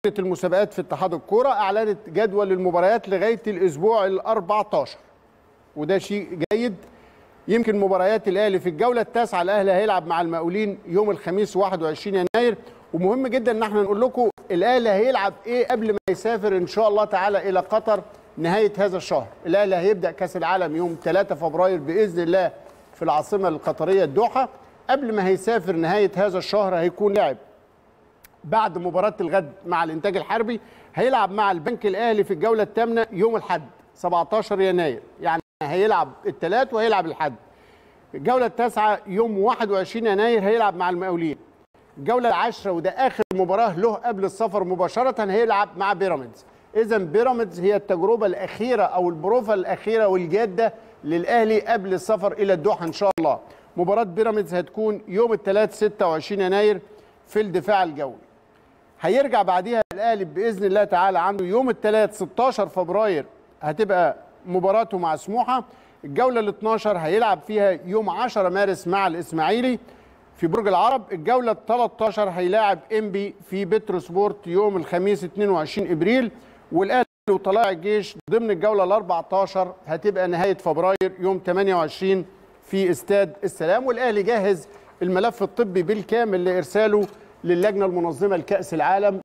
المسابقات في اتحاد الكوره اعلنت جدول المباريات لغايه الاسبوع ال 14 وده شيء جيد. يمكن مباريات الاهلي في الجوله التاسعه الاهلي هيلعب مع المقاولين يوم الخميس 21 يناير، ومهم جدا ان احنا نقول لكم الاهلي هيلعب ايه قبل ما يسافر ان شاء الله تعالى الى قطر نهايه هذا الشهر. الاهلي هيبدا كاس العالم يوم 3 فبراير باذن الله في العاصمه القطريه الدوحه. قبل ما هيسافر نهايه هذا الشهر هيكون لعب بعد مباراة الغد مع الإنتاج الحربي، هيلعب مع البنك الأهلي في الجولة الثامنة يوم الأحد 17 يناير، يعني هيلعب الثلاث وهيلعب الأحد. الجولة التاسعة يوم 21 يناير هيلعب مع المقاولين. الجولة العاشرة وده آخر مباراة له قبل السفر مباشرة هيلعب مع بيراميدز. إذا بيراميدز هي التجربة الأخيرة أو البروفة الأخيرة والجادة للأهلي قبل السفر إلى الدوحة إن شاء الله. مباراة بيراميدز هتكون يوم الثلاث 26 يناير في الدفاع الجوي. هيرجع بعديها الاهلي باذن الله تعالى عنده يوم الثلاث 16 فبراير هتبقى مباراته مع سموحه. الجوله ال 12 هيلعب فيها يوم 10 مارس مع الاسماعيلي في برج العرب. الجوله ال 13 هيلاعب انبي في بتروسبورت يوم الخميس 22 ابريل. والاهلي وطلائع الجيش ضمن الجوله ال 14 هتبقى نهايه فبراير يوم 28 في استاد السلام. والاهلي جاهز الملف الطبي بالكامل لارساله للجنه المنظمه لكاس العالم